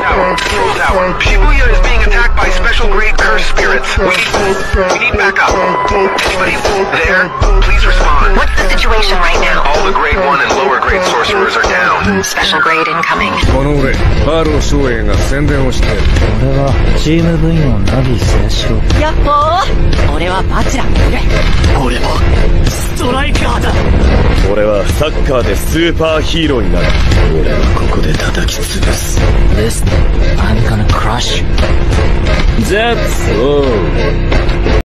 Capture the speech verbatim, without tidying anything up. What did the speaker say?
tower. Control tower. Shibuya is being attacked by special grade cursed spirits. We need, we need backup. Anybody there? Please respond. What's the situation right now? All the grade one and lower grade sorcerers are down. Special grade incoming. この俺、バーロー少尉が宣伝をしている。 俺はチーム V のナビ清少。 やっほー。俺はバチランがいる。 俺はストライカーだ。 俺はサッカーでスーパーヒーローになる。俺はここで叩き潰す。 Listen, I'm gonna crush you. That's all.